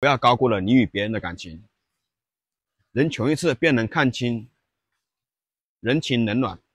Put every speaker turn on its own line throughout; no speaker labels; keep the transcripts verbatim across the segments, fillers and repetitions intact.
不要高估了你与别人的感情。人穷一次便能看清人情冷暖。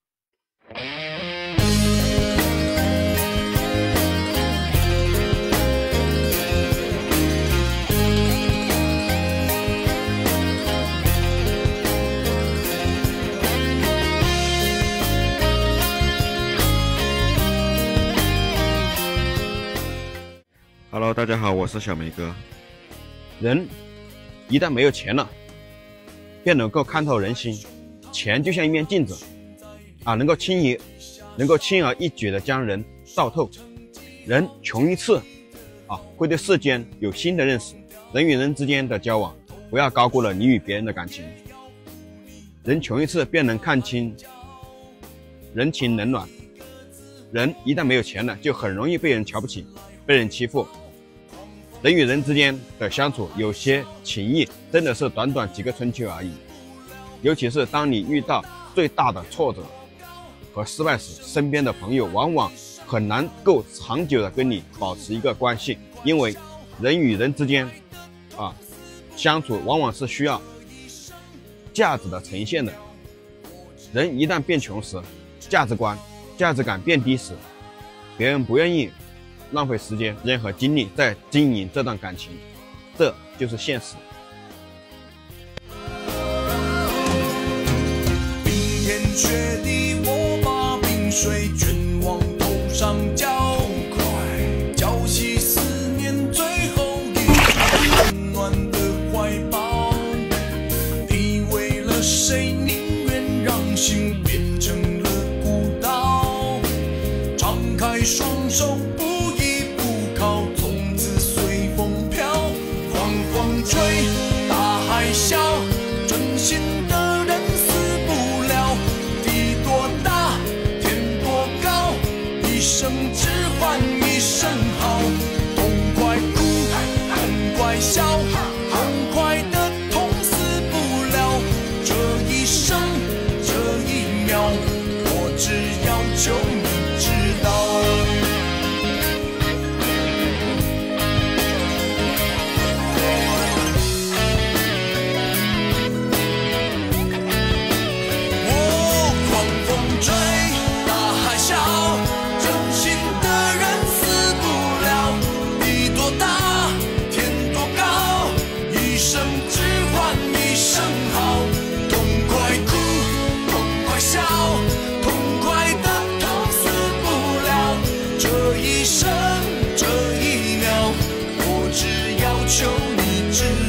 Hello， 大家好，我是小梅哥。
人一旦没有钱了，便能够看透人心。钱就像一面镜子，啊，能够轻易、能够轻而易举地将人照透。人穷一次，啊，会对世间有新的认识。人与人之间的交往，不要高估了你与别人的感情。人穷一次，便能看清人情冷暖。人一旦没有钱了，就很容易被人瞧不起，被人欺负。人与人之间的相处，有些情谊真的是短短几个春秋而已。尤其是当你遇到最大的挫折和失败时，身边的朋友往往很难够长久的跟你保持一个关系，因为人与人之间啊相处往往是需要价值的呈现的。人一旦变穷时，价值观、价值感变低时，别人不愿意浪费时间、任何精力在经营这段感情，这就是现实。
冰天雪地，我把冰水卷往头上浇，浇熄思念最后一场温暖的怀抱。你为了谁，宁愿让心变成了孤岛，敞开双手。笑，真心的人死不了，地多大，天多高，一生只换一生好。痛快哭，痛快笑，痛快的痛死不了。这一生，这一秒，我只要求你知道。这一生，这一秒，我只要求你知道。